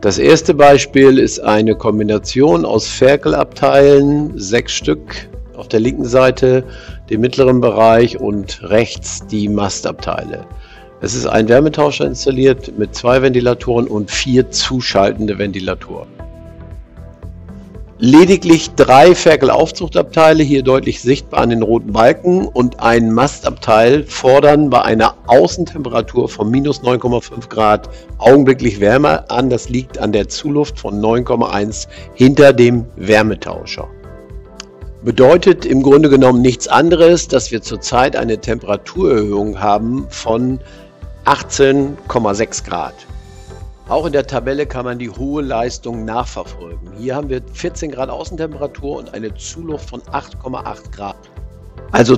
Das erste Beispiel ist eine Kombination aus Ferkelabteilen, 6 Stück auf der linken Seite, dem mittleren Bereich und rechts die Mastabteile. Es ist ein Wärmetauscher installiert mit 2 Ventilatoren und 4 zuschaltende Ventilatoren. Lediglich 3 Ferkelaufzuchtabteile, hier deutlich sichtbar an den roten Balken, und ein Mastabteil fordern bei einer Außentemperatur von minus 9,5 Grad augenblicklich Wärme an. Das liegt an der Zuluft von 9,1 hinter dem Wärmetauscher. Bedeutet im Grunde genommen nichts anderes, dass wir zurzeit eine Temperaturerhöhung haben von 18,6 Grad. Auch in der Tabelle kann man die hohe Leistung nachverfolgen. Hier haben wir 14 Grad Außentemperatur und eine Zuluft von 8,8 Grad. Also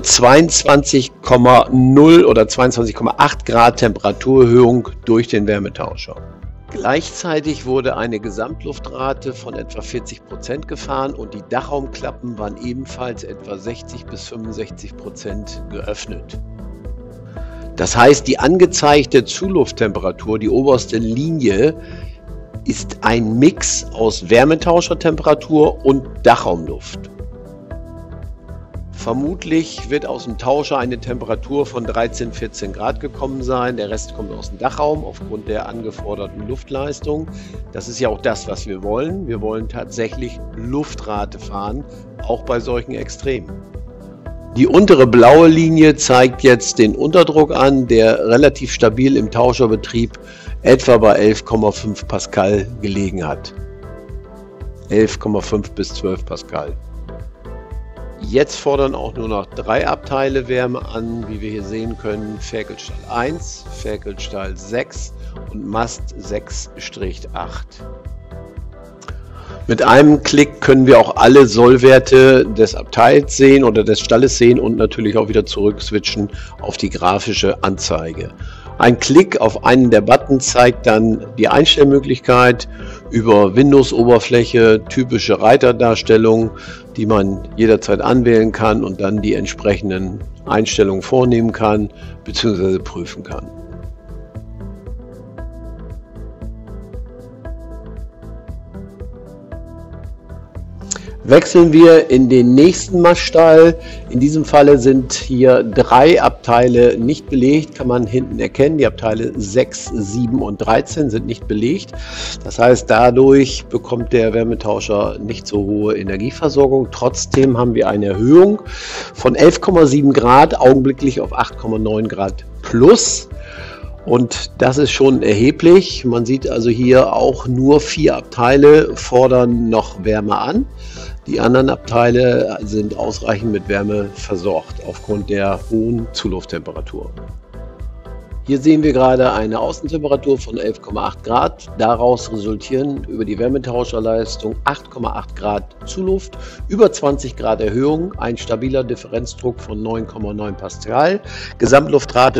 22,0 oder 22,8 Grad Temperaturerhöhung durch den Wärmetauscher. Gleichzeitig wurde eine Gesamtluftrate von etwa 40% gefahren und die Dachraumklappen waren ebenfalls etwa 60 bis 65% geöffnet. Das heißt, die angezeigte Zulufttemperatur, die oberste Linie, ist ein Mix aus Wärmetauschertemperatur und Dachraumluft. Vermutlich wird aus dem Tauscher eine Temperatur von 13-14 Grad gekommen sein. Der Rest kommt aus dem Dachraum aufgrund der angeforderten Luftleistung. Das ist ja auch das, was wir wollen. Wir wollen tatsächlich Luftrate fahren, auch bei solchen Extremen. Die untere blaue Linie zeigt jetzt den Unterdruck an, der relativ stabil im Tauscherbetrieb etwa bei 11,5 Pascal gelegen hat. 11,5 bis 12 Pascal. Jetzt fordern auch nur noch 3 Abteile Wärme an, wie wir hier sehen können: Ferkelstall 1, Ferkelstall 6 und Mast 6-8. Mit einem Klick können wir auch alle Sollwerte des Abteils sehen oder des Stalles sehen und natürlich auch wieder zurück switchen auf die grafische Anzeige. Ein Klick auf einen der Buttons zeigt dann die Einstellmöglichkeit über Windows-Oberfläche, typische Reiterdarstellung, die man jederzeit anwählen kann und dann die entsprechenden Einstellungen vornehmen kann bzw. prüfen kann. Wechseln wir in den nächsten Maststall. In diesem Falle sind hier 3 Abteile nicht belegt, kann man hinten erkennen. Die Abteile 6, 7 und 13 sind nicht belegt. Das heißt, dadurch bekommt der Wärmetauscher nicht so hohe Energieversorgung. Trotzdem haben wir eine Erhöhung von 11,7 Grad augenblicklich auf 8,9 Grad plus. Und das ist schon erheblich. Man sieht also hier auch nur 4 Abteile fordern noch Wärme an. Die anderen Abteile sind ausreichend mit Wärme versorgt aufgrund der hohen Zulufttemperatur. Hier sehen wir gerade eine Außentemperatur von 11,8 Grad. Daraus resultieren über die Wärmetauscherleistung 8,8 Grad Zuluft, über 20 Grad Erhöhung, ein stabiler Differenzdruck von 9,9 Pascal, Gesamtluftrate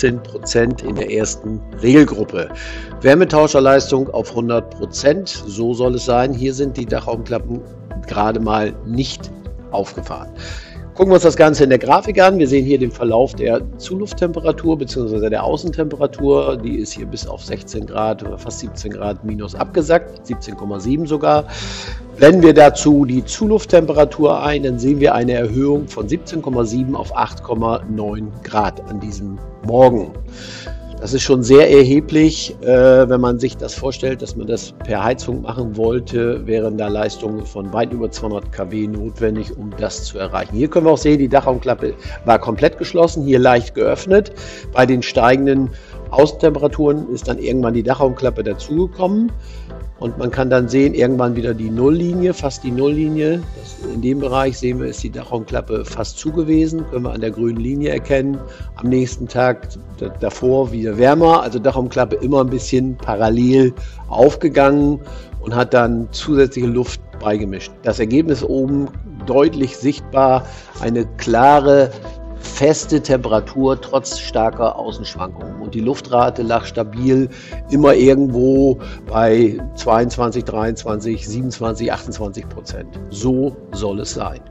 19% in der ersten Regelgruppe. Wärmetauscherleistung auf 100%, so soll es sein. Hier sind die Dachraumklappen gerade mal nicht aufgefahren. Gucken wir uns das Ganze in der Grafik an. Wir sehen hier den Verlauf der Zulufttemperatur bzw. der Außentemperatur. Die ist hier bis auf 16 Grad oder fast 17 Grad minus abgesackt, 17,7 sogar. Blenden wir dazu die Zulufttemperatur ein, dann sehen wir eine Erhöhung von 17,7 auf 8,9 Grad an diesem Morgen. Das ist schon sehr erheblich, wenn man sich das vorstellt, dass man das per Heizung machen wollte, wären da Leistungen von weit über 200 kW notwendig, um das zu erreichen. Hier können wir auch sehen, die Dachraumklappe war komplett geschlossen, hier leicht geöffnet. Bei den steigenden Außentemperaturen ist dann irgendwann die Dachraumklappe dazugekommen. Und man kann dann sehen, irgendwann wieder die Nulllinie, fast die Nulllinie. In dem Bereich sehen wir, ist die Dachraumklappe fast zu gewesen. Können wir an der grünen Linie erkennen. Am nächsten Tag davor wieder wärmer. Also Dachraumklappe immer ein bisschen parallel aufgegangen und hat dann zusätzliche Luft beigemischt. Das Ergebnis oben deutlich sichtbar. Eine klare, feste Temperatur trotz starker Außenschwankungen, und die Luftrate lag stabil immer irgendwo bei 22, 23, 27, 28%. So soll es sein.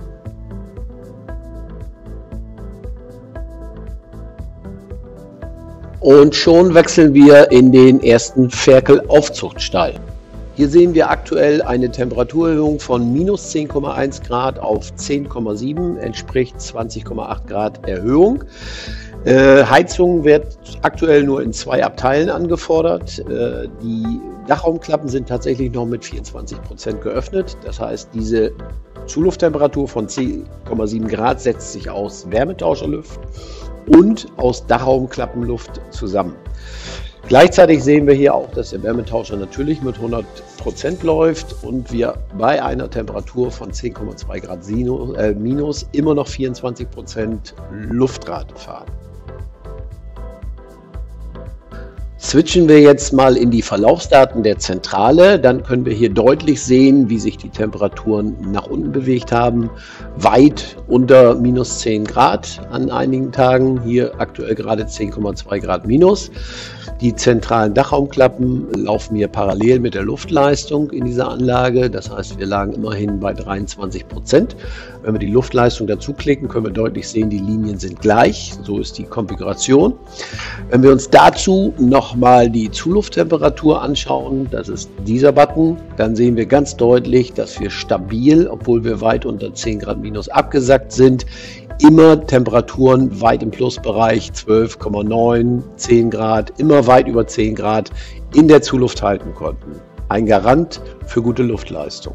Und schon wechseln wir in den ersten Ferkelaufzuchtstall. Hier sehen wir aktuell eine Temperaturerhöhung von minus 10,1 Grad auf 10,7, entspricht 20,8 Grad Erhöhung. Heizung wird aktuell nur in 2 Abteilen angefordert. Die Dachraumklappen sind tatsächlich noch mit 24% geöffnet. Das heißt, diese Zulufttemperatur von 10,7 Grad setzt sich aus Wärmetauscherluft und aus Dachraumklappenluft zusammen. Gleichzeitig sehen wir hier auch, dass der Wärmetauscher natürlich mit 100% läuft und wir bei einer Temperatur von 10,2 Grad minus immer noch 24% Luftrate fahren. Switchen wir jetzt mal in die Verlaufsdaten der Zentrale, dann können wir hier deutlich sehen, wie sich die Temperaturen nach unten bewegt haben. Weit unter minus 10 Grad an einigen Tagen, hier aktuell gerade 10,2 Grad minus. Die zentralen Dachraumklappen laufen hier parallel mit der Luftleistung in dieser Anlage. Das heißt, wir lagen immerhin bei 23%. Wenn wir die Luftleistung dazu klicken, können wir deutlich sehen, die Linien sind gleich. So ist die Konfiguration. Wenn wir uns dazu nochmal die Zulufttemperatur anschauen, das ist dieser Button, dann sehen wir ganz deutlich, dass wir stabil, obwohl wir weit unter 10 Grad minus abgesackt sind, immer Temperaturen weit im Plusbereich, 12,9, 10 Grad, immer weit über 10 Grad in der Zuluft halten konnten. Ein Garant für gute Luftleistung.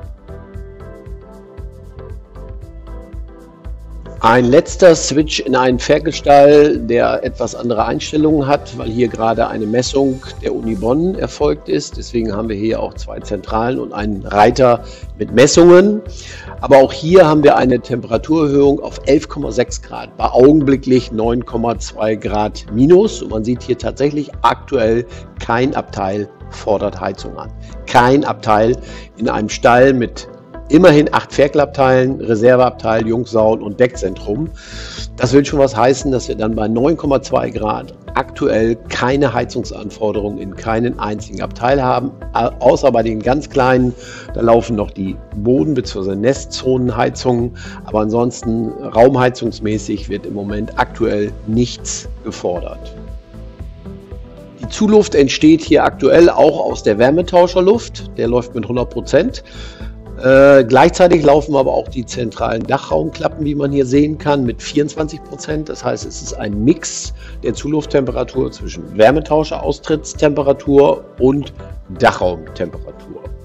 Ein letzter Switch in einen Ferkelstall, der etwas andere Einstellungen hat, weil hier gerade eine Messung der Uni Bonn erfolgt ist. Deswegen haben wir hier auch 2 Zentralen und einen Reiter mit Messungen. Aber auch hier haben wir eine Temperaturerhöhung auf 11,6 Grad, bei augenblicklich 9,2 Grad minus. Und man sieht hier tatsächlich aktuell, kein Abteil fordert Heizung an. Kein Abteil in einem Stall mit immerhin 8 Ferkelabteilen, Reserveabteil, Jungsaun und Deckzentrum. Das will schon was heißen, dass wir dann bei 9,2 Grad aktuell keine Heizungsanforderungen in keinen einzigen Abteil haben, außer bei den ganz kleinen, da laufen noch die Boden- bzw. Nestzonenheizungen, aber ansonsten raumheizungsmäßig wird im Moment aktuell nichts gefordert. Die Zuluft entsteht hier aktuell auch aus der Wärmetauscherluft, der läuft mit 100%. Gleichzeitig laufen aber auch die zentralen Dachraumklappen, wie man hier sehen kann, mit 24%. Das heißt, es ist ein Mix der Zulufttemperatur zwischen Wärmetauscher-Austrittstemperatur und Dachraumtemperatur.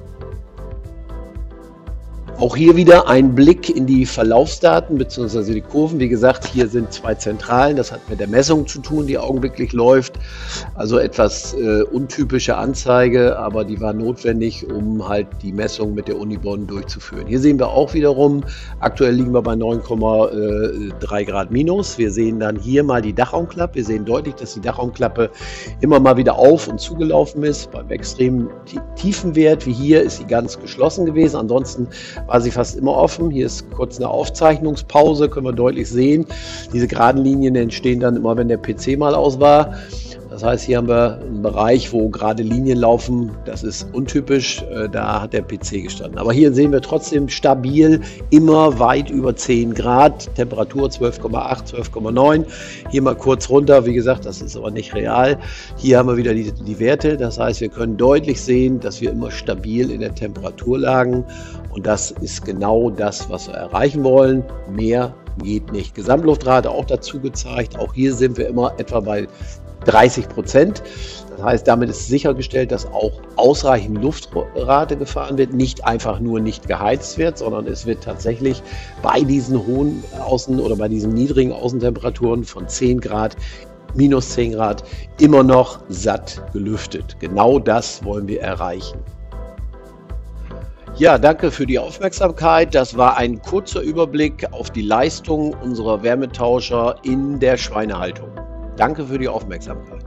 Auch hier wieder ein Blick in die Verlaufsdaten bzw. die Kurven. Wie gesagt, hier sind 2 Zentralen. Das hat mit der Messung zu tun, die augenblicklich läuft. Also etwas untypische Anzeige, aber die war notwendig, um halt die Messung mit der Uni Bonn durchzuführen. Hier sehen wir auch wiederum, aktuell liegen wir bei 9,3 Grad minus. Wir sehen dann hier mal die Dachraumklappe. Wir sehen deutlich, dass die Dachraumklappe immer mal wieder auf und zugelaufen ist. Beim extrem tiefen Wert wie hier ist sie ganz geschlossen gewesen. Ansonsten war sie fast immer offen. Hier ist kurz eine Aufzeichnungspause, können wir deutlich sehen. Diese geraden Linien entstehen dann immer, wenn der PC mal aus war. Das heißt, hier haben wir einen Bereich, wo gerade Linien laufen. Das ist untypisch, da hat der PC gestanden. Aber hier sehen wir trotzdem stabil, immer weit über 10 Grad, Temperatur 12,8, 12,9. Hier mal kurz runter, wie gesagt, das ist aber nicht real. Hier haben wir wieder die Werte, das heißt, wir können deutlich sehen, dass wir immer stabil in der Temperatur lagen. Und das ist genau das, was wir erreichen wollen. Mehr geht nicht. Gesamtluftrate auch dazu gezeigt. Auch hier sind wir immer etwa bei 30%. Das heißt, damit ist sichergestellt, dass auch ausreichend Luftrate gefahren wird, nicht einfach nur nicht geheizt wird, sondern es wird tatsächlich bei diesen hohen Außen- oder bei diesen niedrigen Außentemperaturen von 10 Grad, minus 10 Grad immer noch satt gelüftet. Genau das wollen wir erreichen. Ja, danke für die Aufmerksamkeit. Das war ein kurzer Überblick auf die Leistung unserer Wärmetauscher in der Schweinehaltung. Danke für die Aufmerksamkeit.